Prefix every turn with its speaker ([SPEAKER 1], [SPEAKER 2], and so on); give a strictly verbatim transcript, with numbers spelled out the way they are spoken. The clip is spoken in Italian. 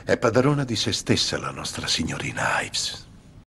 [SPEAKER 1] È padrona di se stessa la nostra signorina Ives.